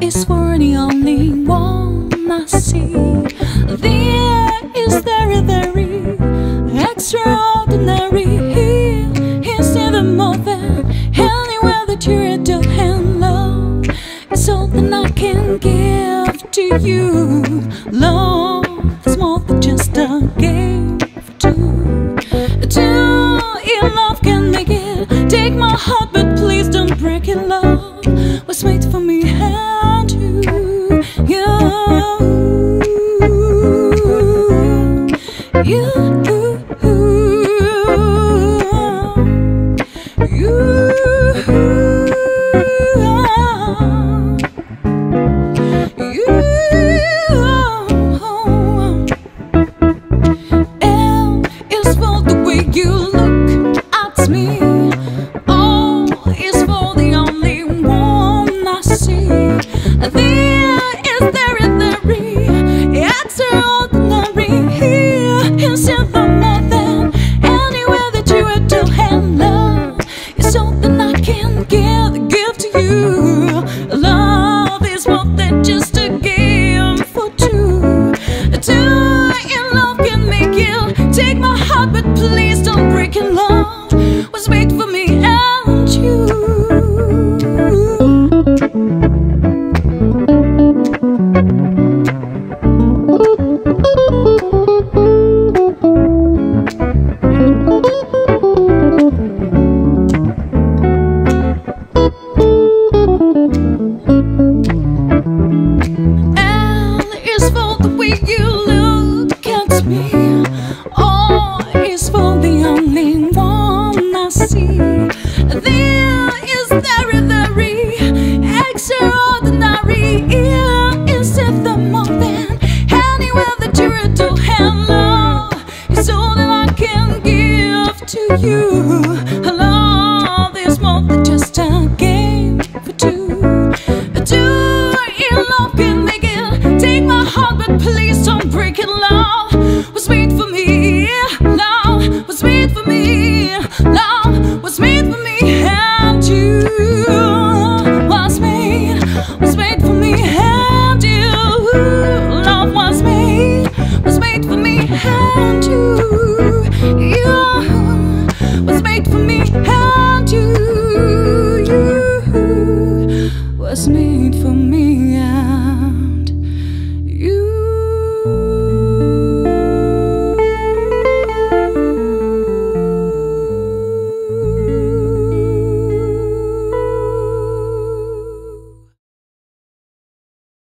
is for the only one I see. The air is very, very extraordinary. Here is even more than anywhere that you're at. And love is all that I can give to you. Love is more than just a game for two. Your love can make it. Take my heart, but please don't break it. Love was made for me and you. Take my heart, but please don't break it. Love was made for me and you. L is for the way you look at me. O is for the only one I see. There is very, very extraordinary. Here is it the more than anywhere that you're at. And love is all that I can give to you. Love is more than just a game for two. Your love can make it. Take my heart, but please don't break it. Love was made for me. Love was made for me. Love was made for me and you. Was made for me and you. Love was made for me and you. You was made for me and you. You was made for me.